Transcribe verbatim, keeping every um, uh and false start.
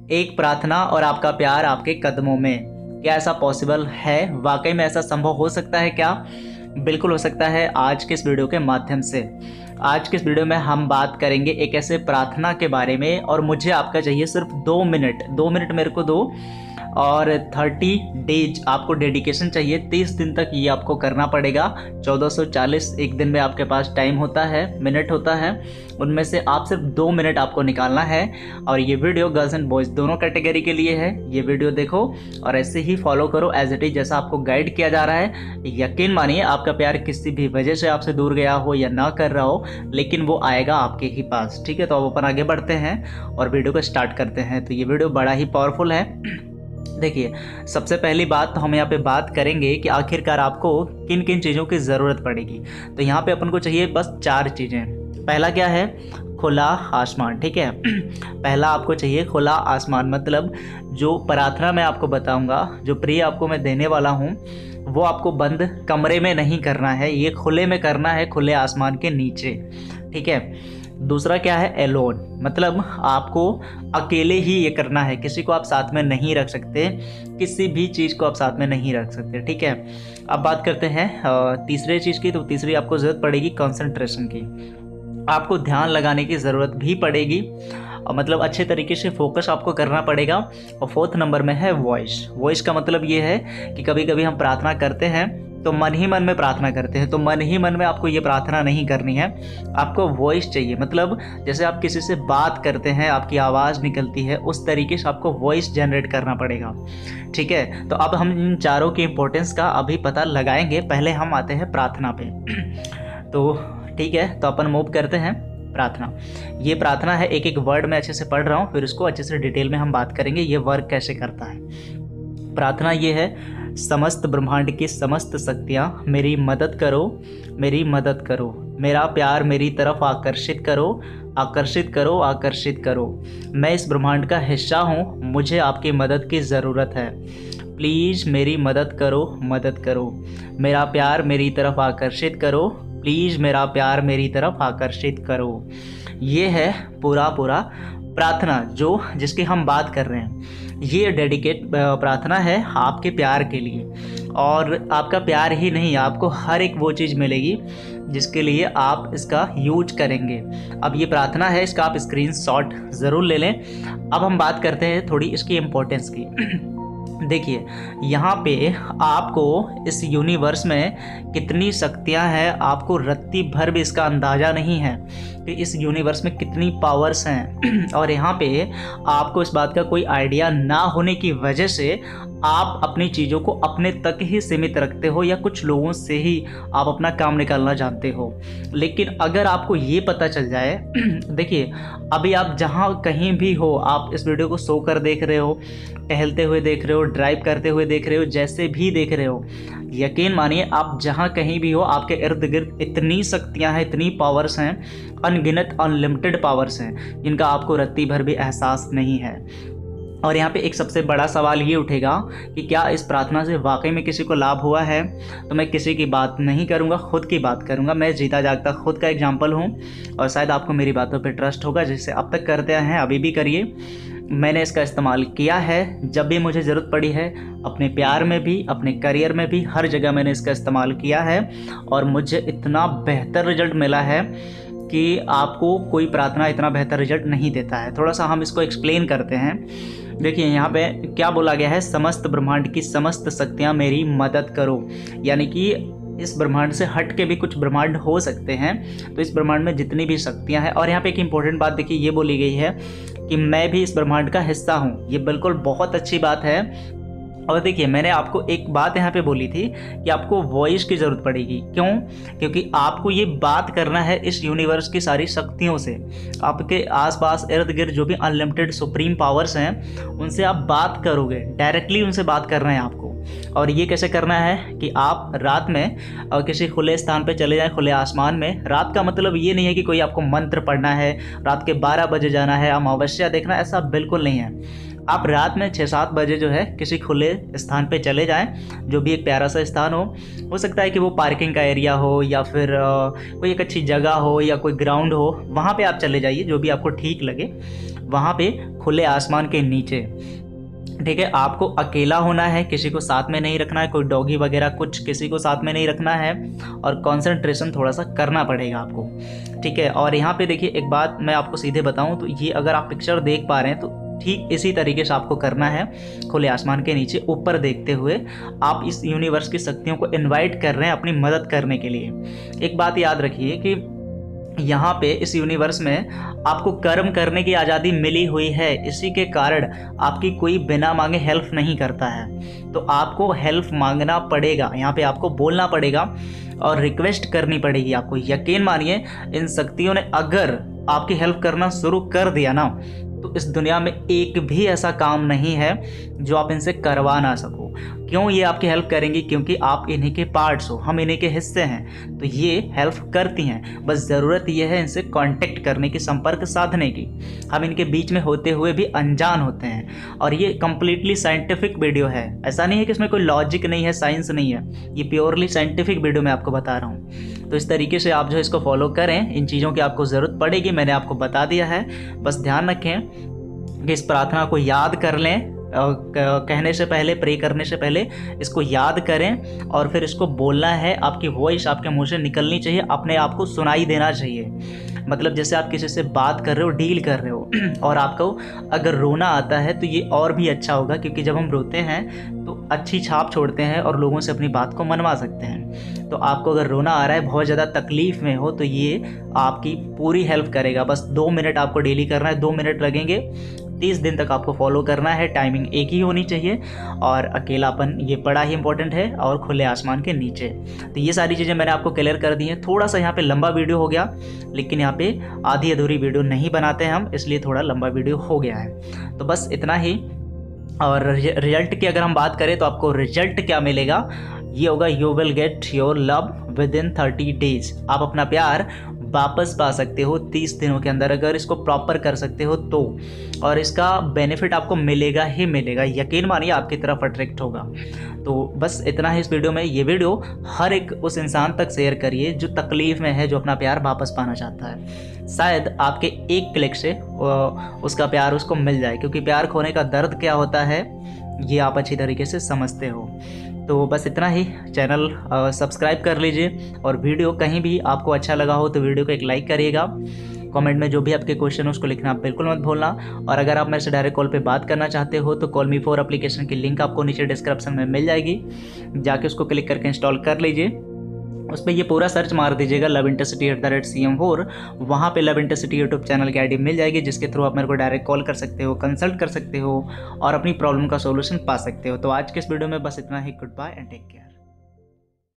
एक प्रार्थना और आपका प्यार आपके कदमों में। क्या ऐसा पॉसिबल है? वाकई में ऐसा संभव हो सकता है क्या? बिल्कुल हो सकता है। आज के इस वीडियो के माध्यम से आज के इस वीडियो में हम बात करेंगे एक ऐसे प्रार्थना के बारे में, और मुझे आपका चाहिए सिर्फ दो मिनट दो मिनट मेरे को दो, और तीस डेज आपको डेडिकेशन चाहिए। तीस दिन तक ये आपको करना पड़ेगा। चौदह सौ चालीस एक दिन में आपके पास टाइम होता है, मिनट होता है, उनमें से आप सिर्फ दो मिनट आपको निकालना है। और ये वीडियो गर्ल्स एंड बॉयज़ दोनों कैटेगरी के लिए है। ये वीडियो देखो और ऐसे ही फॉलो करो एज इट इज, जैसा आपको गाइड किया जा रहा है। यकीन मानिए, आपका प्यार किसी भी वजह से आपसे दूर गया हो या ना कर रहा हो, लेकिन वो आएगा आपके ही पास। ठीक है, तो अब अपन आगे बढ़ते हैं और वीडियो को स्टार्ट करते हैं। तो ये वीडियो बड़ा ही पावरफुल है। देखिए, सबसे पहली बात तो हम यहाँ पे बात करेंगे कि आखिरकार आपको किन किन चीज़ों की ज़रूरत पड़ेगी। तो यहाँ पे अपन को चाहिए बस चार चीज़ें। पहला क्या है? खुला आसमान। ठीक है, पहला आपको चाहिए खुला आसमान। मतलब जो प्रार्थना मैं आपको बताऊंगा, जो प्रिय आपको मैं देने वाला हूँ, वो आपको बंद कमरे में नहीं करना है, ये खुले में करना है, खुले आसमान के नीचे। ठीक है। दूसरा क्या है? एलोन। मतलब आपको अकेले ही ये करना है, किसी को आप साथ में नहीं रख सकते, किसी भी चीज़ को आप साथ में नहीं रख सकते। ठीक है। अब बात करते हैं तीसरे चीज़ की। तो तीसरी आपको ज़रूरत पड़ेगी कंसंट्रेशन की। आपको ध्यान लगाने की ज़रूरत भी पड़ेगी, और मतलब अच्छे तरीके से फोकस आपको करना पड़ेगा। और फोर्थ नंबर में है वॉइस। वॉइस का मतलब ये है कि कभी कभी हम प्रार्थना करते हैं तो मन ही मन में प्रार्थना करते हैं, तो मन ही मन में आपको ये प्रार्थना नहीं करनी है, आपको वॉइस चाहिए। मतलब जैसे आप किसी से बात करते हैं, आपकी आवाज़ निकलती है, उस तरीके से आपको वॉइस जनरेट करना पड़ेगा। ठीक है। तो अब हम इन चारों की इंपॉर्टेंस का अभी पता लगाएंगे। पहले हम आते हैं प्रार्थना पे। तो ठीक है, तो अपन मूव करते हैं प्रार्थना। ये प्रार्थना है, एक एक वर्ड में अच्छे से पढ़ रहा हूँ, फिर इसको अच्छे से डिटेल में हम बात करेंगे ये वर्क कैसे करता है। प्रार्थना ये है: समस्त ब्रह्मांड की समस्त शक्तियाँ मेरी मदद करो, मेरी मदद करो, मेरा प्यार मेरी तरफ आकर्षित करो, आकर्षित करो, आकर्षित करो। मैं इस ब्रह्मांड का हिस्सा हूँ, मुझे आपकी मदद की ज़रूरत है। प्लीज़ मेरी मदद करो, मदद करो। मेरा प्यार मेरी तरफ आकर्षित करो, प्लीज़ मेरा प्यार मेरी तरफ आकर्षित करो। ये है पूरा पूरा प्रार्थना जो जिसकी हम बात कर रहे हैं। ये डेडिकेट प्रार्थना है आपके प्यार के लिए, और आपका प्यार ही नहीं, आपको हर एक वो चीज़ मिलेगी जिसके लिए आप इसका यूज करेंगे। अब ये प्रार्थना है, इसका आप स्क्रीनशॉट ज़रूर ले लें। अब हम बात करते हैं थोड़ी इसकी इम्पोर्टेंस की। देखिए, यहाँ पे आपको इस यूनिवर्स में कितनी शक्तियाँ हैं, आपको रत्ती भर भी इसका अंदाज़ा नहीं है कि इस यूनिवर्स में कितनी पावर्स हैं। और यहाँ पे आपको इस बात का कोई आइडिया ना होने की वजह से आप अपनी चीज़ों को अपने तक ही सीमित रखते हो, या कुछ लोगों से ही आप अपना काम निकालना जानते हो। लेकिन अगर आपको ये पता चल जाए, देखिए अभी आप जहाँ कहीं भी हो, आप इस वीडियो को सो कर देख रहे हो, टहलते हुए देख रहे हो, ड्राइव करते हुए देख रहे हो, जैसे भी देख रहे हो, यकीन मानिए आप जहाँ कहीं भी हो, आपके इर्द गिर्द इतनी शक्तियाँ हैं, इतनी पावर्स हैं, अनगिनत अनलिमिटेड पावर्स हैं, जिनका आपको रत्ती भर भी एहसास नहीं है। और यहाँ पे एक सबसे बड़ा सवाल ये उठेगा कि क्या इस प्रार्थना से वाकई में किसी को लाभ हुआ है? तो मैं किसी की बात नहीं करूँगा, खुद की बात करूँगा। मैं जीता जागता खुद का एग्जाम्पल हूँ, और शायद आपको मेरी बातों पे ट्रस्ट होगा, जिसे अब तक करते हैं, अभी भी करिए। मैंने इसका इस्तेमाल किया है जब भी मुझे ज़रूरत पड़ी है, अपने प्यार में भी, अपने करियर में भी, हर जगह मैंने इसका इस्तेमाल किया है, और मुझे इतना बेहतर रिजल्ट मिला है कि आपको कोई प्रार्थना इतना बेहतर रिजल्ट नहीं देता है। थोड़ा सा हम इसको एक्सप्लेन करते हैं। देखिए, यहाँ पे क्या बोला गया है? समस्त ब्रह्मांड की समस्त शक्तियाँ मेरी मदद करो। यानी कि इस ब्रह्मांड से हट के भी कुछ ब्रह्मांड हो सकते हैं, तो इस ब्रह्मांड में जितनी भी शक्तियाँ हैं। और यहाँ पे एक इम्पोर्टेंट बात देखिए, ये बोली गई है कि मैं भी इस ब्रह्मांड का हिस्सा हूँ। ये बिल्कुल बहुत अच्छी बात है। और देखिए, मैंने आपको एक बात यहाँ पे बोली थी कि आपको वॉइस की ज़रूरत पड़ेगी। क्यों? क्योंकि आपको ये बात करना है इस यूनिवर्स की सारी शक्तियों से। आपके आसपास इर्द गिर्द जो भी अनलिमिटेड सुप्रीम पावर्स हैं, उनसे आप बात करोगे, डायरेक्टली उनसे बात करना है आपको। और ये कैसे करना है कि आप रात में और किसी खुले स्थान पे चले जाएं, खुले आसमान में। रात का मतलब ये नहीं है कि कोई आपको मंत्र पढ़ना है, रात के बारह बजे जाना है, अमावस्या देखना, ऐसा बिल्कुल नहीं है। आप रात में छः सात बजे जो है किसी खुले स्थान पे चले जाएं, जो भी एक प्यारा सा स्थान हो हो सकता है कि वो पार्किंग का एरिया हो या फिर कोई एक अच्छी जगह हो या कोई ग्राउंड हो, वहाँ पे आप चले जाइए, जो भी आपको ठीक लगे, वहाँ पे खुले आसमान के नीचे। ठीक है, आपको अकेला होना है, किसी को साथ में नहीं रखना है, कोई डॉगी वगैरह कुछ किसी को साथ में नहीं रखना है, और कंसंट्रेशन थोड़ा सा करना पड़ेगा आपको। ठीक है, और यहाँ पे देखिए एक बात मैं आपको सीधे बताऊँ तो ये अगर आप पिक्चर देख पा रहे हैं तो ठीक इसी तरीके से आपको करना है। खुले आसमान के नीचे ऊपर देखते हुए आप इस यूनिवर्स की शक्तियों को इनवाइट कर रहे हैं अपनी मदद करने के लिए। एक बात याद रखिए कि यहाँ पे इस यूनिवर्स में आपको कर्म करने की आज़ादी मिली हुई है, इसी के कारण आपकी कोई बिना मांगे हेल्प नहीं करता है। तो आपको हेल्प मांगना पड़ेगा, यहाँ पे आपको बोलना पड़ेगा और रिक्वेस्ट करनी पड़ेगी आपको। यकीन मानिए इन शक्तियों ने अगर आपकी हेल्प करना शुरू कर दिया ना, तो इस दुनिया में एक भी ऐसा काम नहीं है जो आप इनसे करवा ना सको। क्यों ये आपकी हेल्प करेंगी? क्योंकि आप इन्हीं के पार्ट्स हो, हम इन्हीं के हिस्से हैं, तो ये हेल्प करती हैं। बस ज़रूरत ये है इनसे कांटेक्ट करने की, संपर्क साधने की। हम इनके बीच में होते हुए भी अनजान होते हैं। और ये कम्प्लीटली साइंटिफिक वीडियो है, ऐसा नहीं है कि इसमें कोई लॉजिक नहीं है, साइंस नहीं है, ये प्योरली साइंटिफिक वीडियो मैं आपको बता रहा हूँ। तो इस तरीके से आप जो इसको फॉलो करें, इन चीज़ों की आपको ज़रूरत पड़ेगी, मैंने आपको बता दिया है। बस ध्यान रखें कि इस प्रार्थना को याद कर लें, कहने से पहले, प्रे करने से पहले इसको याद करें और फिर इसको बोलना है। आपकी वॉइस आपके मुंह से निकलनी चाहिए, अपने आप को सुनाई देना चाहिए। मतलब जैसे आप किसी से बात कर रहे हो, डील कर रहे हो, और आपको अगर रोना आता है तो ये और भी अच्छा होगा, क्योंकि जब हम रोते हैं तो अच्छी छाप छोड़ते हैं और लोगों से अपनी बात को मनवा सकते हैं। तो आपको अगर रोना आ रहा है, बहुत ज़्यादा तकलीफ़ में हो, तो ये आपकी पूरी हेल्प करेगा। बस दो मिनट आपको डेली करना है, दो मिनट लगेंगे, तीस दिन तक आपको फॉलो करना है। टाइमिंग एक ही होनी चाहिए और अकेलापन ये बड़ा ही इंपॉर्टेंट है, और खुले आसमान के नीचे। तो ये सारी चीज़ें मैंने आपको क्लियर कर दी हैं। थोड़ा सा यहाँ पे लंबा वीडियो हो गया, लेकिन यहाँ पे आधी अधूरी वीडियो नहीं बनाते हैं हम, इसलिए थोड़ा लंबा वीडियो हो गया है। तो बस इतना ही। और रिजल्ट की अगर हम बात करें तो आपको रिजल्ट क्या मिलेगा, ये होगा you will get your love within thirty days. आप अपना प्यार वापस पा सकते हो तीस दिनों के अंदर, अगर इसको प्रॉपर कर सकते हो तो। और इसका बेनिफिट आपको मिलेगा ही मिलेगा, यकीन मानिए आपकी तरफ अट्रैक्ट होगा। तो बस इतना ही इस वीडियो में। ये वीडियो हर एक उस इंसान तक शेयर करिए जो तकलीफ़ में है, जो अपना प्यार वापस पाना चाहता है। शायद आपके एक क्लिक से उसका प्यार उसको मिल जाए, क्योंकि प्यार खोने का दर्द क्या होता है ये आप अच्छी तरीके से समझते हो। तो बस इतना ही। चैनल सब्सक्राइब कर लीजिए, और वीडियो कहीं भी आपको अच्छा लगा हो तो वीडियो को एक लाइक करिएगा। कमेंट में जो भी आपके क्वेश्चन है उसको लिखना बिल्कुल मत भूलना। और अगर आप मेरे से डायरेक्ट कॉल पे बात करना चाहते हो तो कॉल मी फोर एप्लीकेशन की लिंक आपको नीचे डिस्क्रिप्शन में मिल जाएगी, जाके उसको क्लिक करके इंस्टॉल कर लीजिए। उस पर ये पूरा सर्च मार दीजिएगा love intercity at the rate C M four, वहाँ पे लव इंटरसिटी यूट्यूब चैनल की आईडी मिल जाएगी, जिसके थ्रू आप मेरे को डायरेक्ट कॉल कर सकते हो, कंसल्ट कर सकते हो और अपनी प्रॉब्लम का सोल्यूशन पा सकते हो। तो आज के इस वीडियो में बस इतना ही। Good bye and take care.